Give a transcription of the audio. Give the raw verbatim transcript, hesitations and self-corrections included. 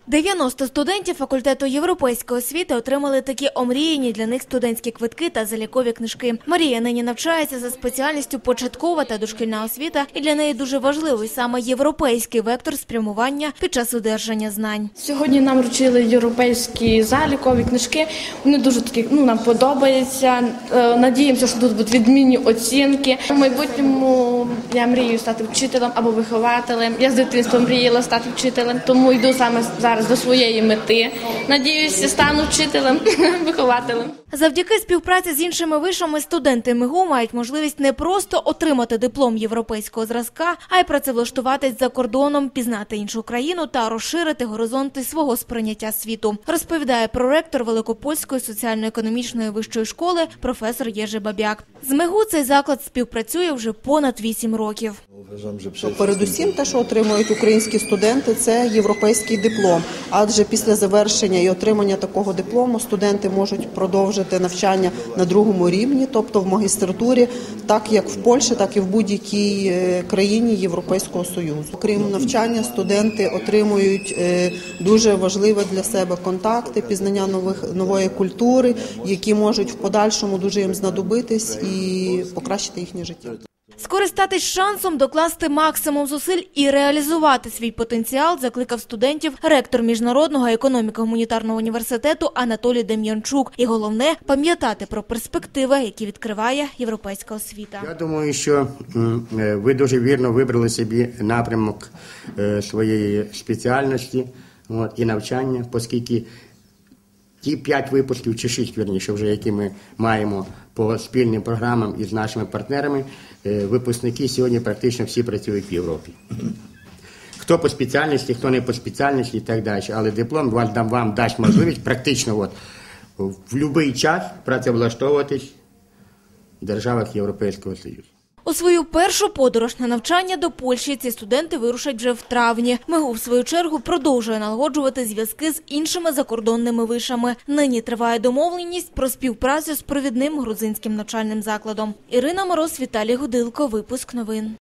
дев'яносто студентів факультету європейської освіти отримали такі омріяні для них студентські квитки та залікові книжки. Марія нині навчається за спеціальністю початкова та дошкільна освіта, і для неї дуже важливий саме європейський вектор спрямування під час одержання знань. Сьогодні нам вручили європейські залікові книжки. Вони дуже такі, ну, нам подобаються. Надіємося, що тут будуть відмінні оцінки. У майбутньому я мрію стати вчителем або вихователем. Я з дитинства мріяла стати вчителем, тому йду саме зараз до своєї мети. Надіюся, стану вчителем, вихователем. Завдяки співпраці з іншими вишами студенти МИГУ мають можливість не просто отримати диплом європейського зразка, а й працевлаштуватись за кордоном, пізнати іншу країну та розширити горизонти свого сприйняття світу, розповідає проректор Великопольської соціально-економічної вищої школи професор Єжи Бабяк. З МИГУ цей заклад співпрацює вже понад вісім років. Передусім те, що отримують українські студенти, це європейський диплом. Адже після завершення і отримання такого диплому студенти можуть продовжити навчання на другому рівні, тобто в магістратурі, так як в Польщі, так і в будь-якій країні Європейського Союзу. Окрім навчання, студенти отримують дуже важливі для себе контакти, пізнання нових, нової культури, які можуть в подальшому дуже їм знадобитись і покращити їхнє життя. Скористатись шансом, докласти максимум зусиль і реалізувати свій потенціал закликав студентів ректор Міжнародного економіко-гуманітарного університету Анатолій Дем'янчук. І головне – пам'ятати про перспективи, які відкриває європейська освіта. Я думаю, що ви дуже вірно вибрали собі напрямок своєї спеціальності і навчання, оскільки ті п'ять випусків, чи шість, вірніше, вже які ми маємо по спільним програмам із нашими партнерами, випускники сьогодні практично всі працюють в Європі. Хто по спеціальності, хто не по спеціальності і так далі. Але диплом вам, вам дасть можливість практично от, в будь-який час працевлаштовуватись в державах Європейського Союзу. У свою першу подорож на навчання до Польщі ці студенти вирушать вже в травні. МИГУ, в свою чергу, продовжує налагоджувати зв'язки з іншими закордонними вишами. Нині триває домовленість про співпрацю з провідним грузинським навчальним закладом. Ірина Мороз, Віталій Гудилко. Випуск новин.